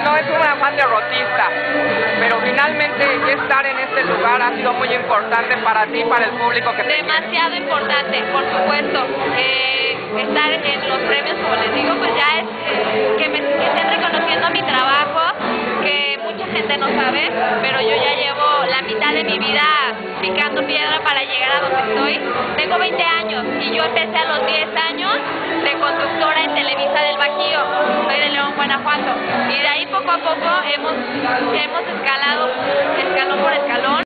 no es un afán derrotista, pero finalmente estar en este lugar ha sido muy importante para ti, para el público que te quiere. Demasiado importante, por supuesto. Estar en los premios, como les digo, pues ya es que estén reconociendo mi trabajo, que mucha gente no sabe, pero yo ya llevo la mitad de mi vida picando piedra para llegar a donde estoy. Tengo 20 años y yo empecé a los 10 años de conductora en Televisa del Bajío. Soy de León, Guanajuato. Y de ahí poco a poco hemos escalado